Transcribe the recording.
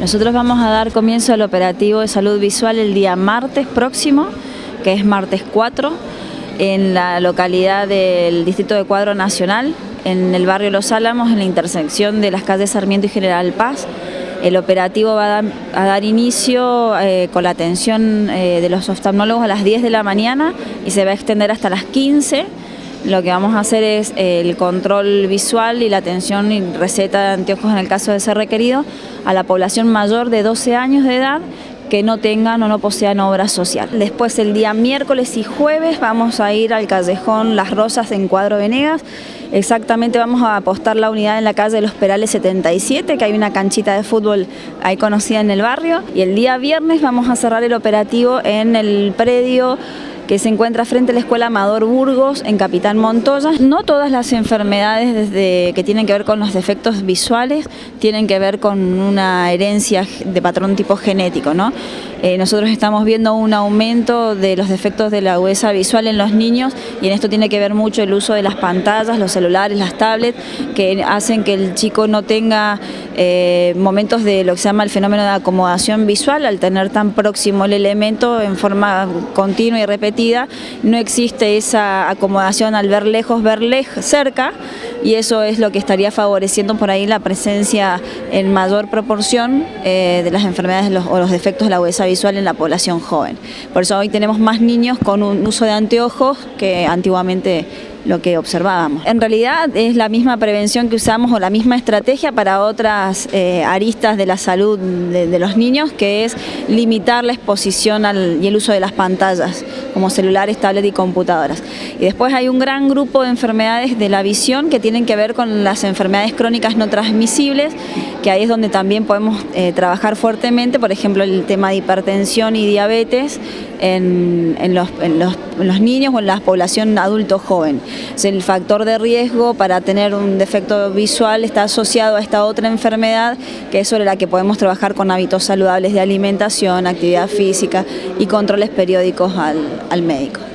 Nosotros vamos a dar comienzo al operativo de salud visual el día martes próximo, que es martes 4, en la localidad del distrito de Cuadro Nacional, en el barrio Los Álamos, en la intersección de las calles Sarmiento y General Paz. El operativo va a dar inicio con la atención de los oftalmólogos a las 10 de la mañana y se va a extender hasta las 15. Lo que vamos a hacer es el control visual y la atención y receta de anteojos en el caso de ser requerido a la población mayor de 12 años de edad que no tengan o no posean obra social. Después el día miércoles y jueves vamos a ir al callejón Las Rosas en Cuadro Venegas. Exactamente vamos a apostar la unidad en la calle de Los Perales 77, que hay una canchita de fútbol ahí conocida en el barrio. Y el día viernes vamos a cerrar el operativo en el predio que se encuentra frente a la Escuela Amador Burgos en Capitán Montoya. No todas las enfermedades que tienen que ver con los defectos visuales tienen que ver con una herencia de patrón tipo genético, ¿no? Nosotros estamos viendo un aumento de los defectos de la agudeza visual en los niños y en esto tiene que ver mucho el uso de las pantallas, los celulares, las tablets, que hacen que el chico no tenga momentos de lo que se llama el fenómeno de acomodación visual. Al tener tan próximo el elemento en forma continua y repetida, no existe esa acomodación al ver lejos, cerca, y eso es lo que estaría favoreciendo por ahí la presencia en mayor proporción de las enfermedades o los defectos de la agudeza visual en la población joven. Por eso hoy tenemos más niños con un uso de anteojos que antiguamente lo que observábamos. En realidad es la misma prevención que usamos o la misma estrategia para otras aristas de la salud de los niños, que es limitar la exposición y el uso de las pantallas, como celulares, tablets y computadoras. Y después hay un gran grupo de enfermedades de la visión que tienen que ver con las enfermedades crónicas no transmisibles, que ahí es donde también podemos trabajar fuertemente, por ejemplo el tema de hipertensión y diabetes en los niños o en la población adulto joven. El factor de riesgo para tener un defecto visual está asociado a esta otra enfermedad, que es sobre la que podemos trabajar con hábitos saludables de alimentación, actividad física y controles periódicos al médico.